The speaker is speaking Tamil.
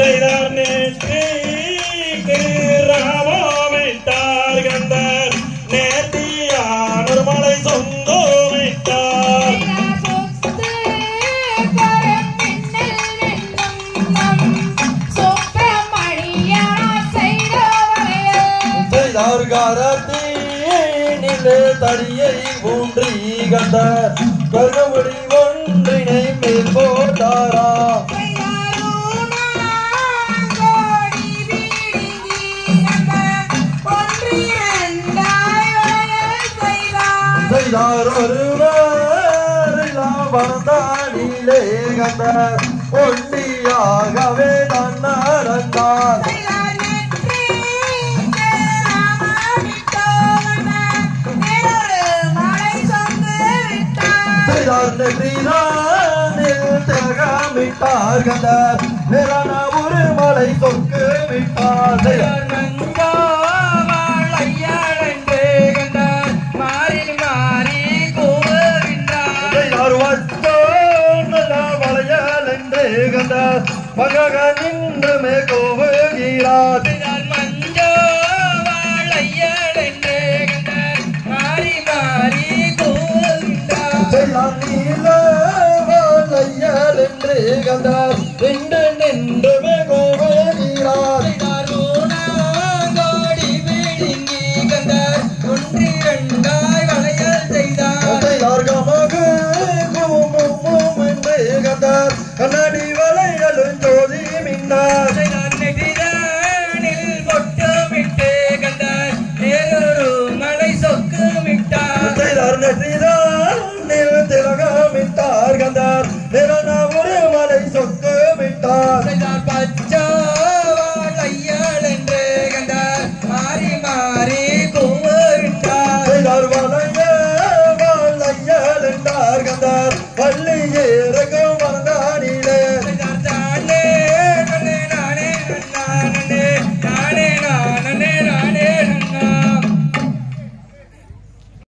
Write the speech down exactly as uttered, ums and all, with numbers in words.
செய்தார் நேற்றிக்கு ராமமிட்டார் கந்தர் நேர்த்தியானொரு மலை சொந்தமிட்டார் செய்தார் காரத்தீனிலே தடியை ஊன்றி கந்தார் கருவடி ஒன்றினை மேல் போட்டாரா செய்தார் ஒருவர் வந்தானிலே கந்தார் ஒண்டியாகவே தான் நடந்தார் மிட்டார் கந்தார் வேறான ஒரு மலை சொக்கு விட்டார் மாறி மாறி கூறுகின்றார் வளையல் என்று கந்தார் மகக நின்றுமே கோவுகிறார் மஞ்சோ வளையல் என்று கந்தார் மாறி மாறி கூறுகின்றார் நீல என்று கந்தார் நின்று நின்றுமே கோவுகிறார்